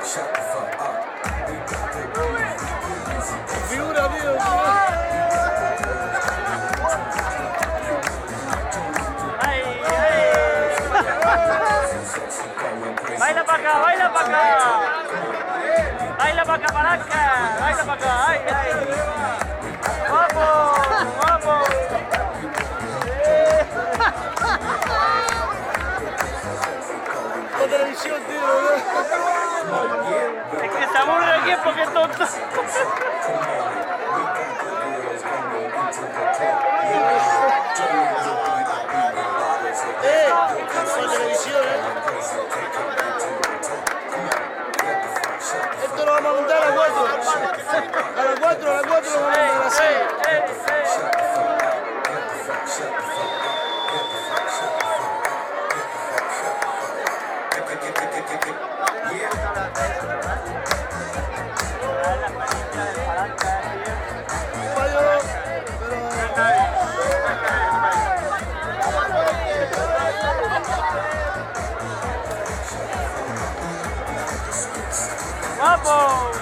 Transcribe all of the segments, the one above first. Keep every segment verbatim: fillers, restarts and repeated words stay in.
Figura, tío. ¡Ay, ay! ¡Baila para acá, baila para acá! ¡Baila para acá, palanca! ¡Baila para acá! ¡Ay, ay! ¡Vamos! ¡Vamos! La televisión, tío. Es que se aburre aquí porque es tonto. Eh, la televisión, eh. Esto lo vamos a montar a las cuatro. A las cuatro, a las cuatro lo vamos a montar así. ¡Ey, ey! Fallo, pero... ¡Vamos!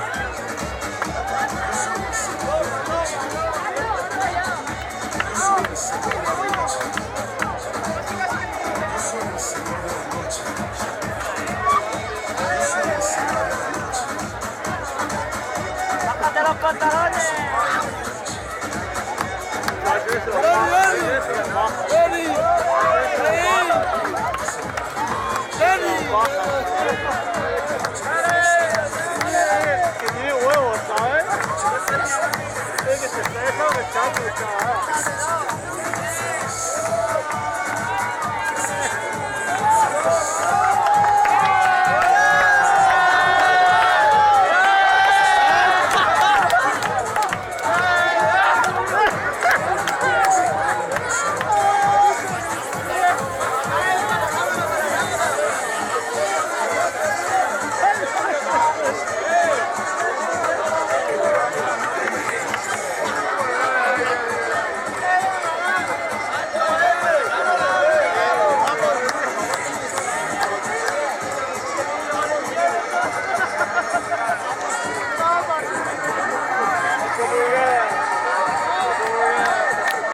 ¡Bájate los pantalones! ¡Dani, Dani! ¡Dani! ¡Dani! ¡Dani!